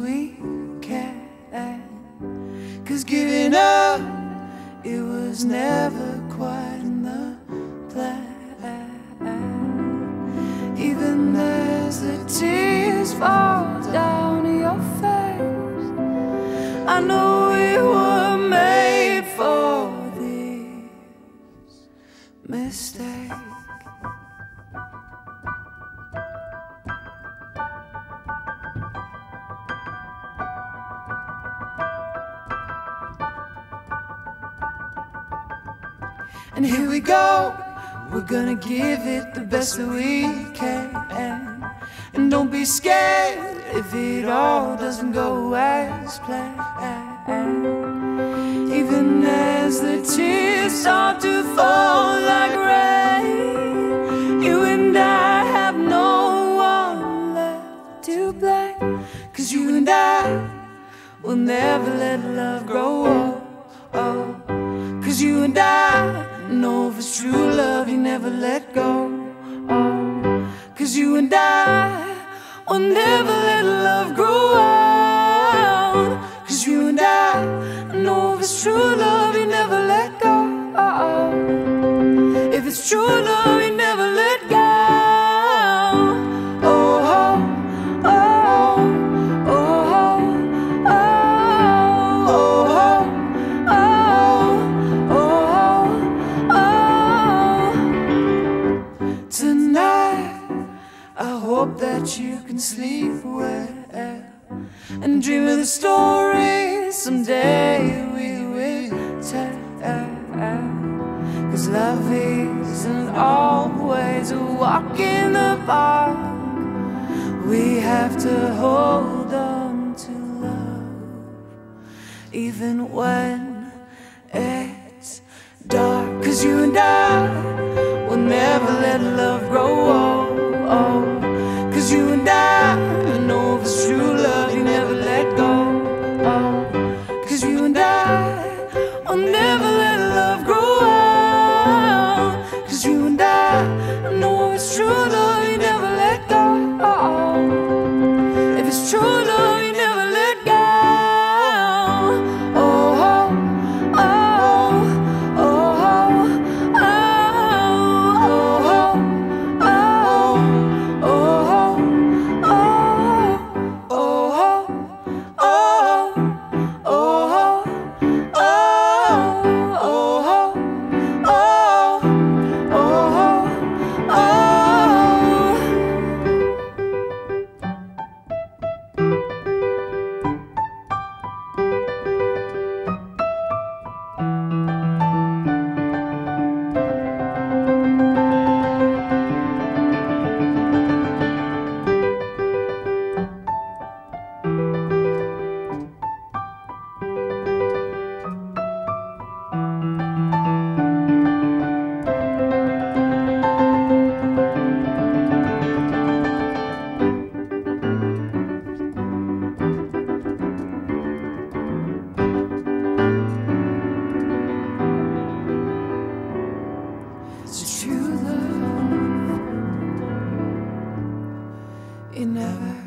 we can. 'Cause giving up, it was never quite in the plan. Even as the tears fall down your face, I know we were made for this mistake. And here we go, we're gonna give it the best that we can. And don't be scared if it all doesn't go as planned. Even as the tears start to fall like rain, you and I have no one left to blame. 'Cause you and I will never let love grow old. 'Cause you and I know if it's true love, you never let go. 'Cause you and I will never let love grow old. 'Cause you and I know if it's true love, you never let go. If it's true love, you never let go. Hope that you can sleep well and dream of the story someday we will tell. 'Cause love isn't always a walk in the park. We have to hold on to love even when it's dark. 'Cause you and I will never let love grow old. 'Cause you and I know if it's true love, you never let go. 'Cause you and I will never let love grow old. 'Cause you and I know if it's true love, you never let go. If it's true love, you never let go. It's true love, you never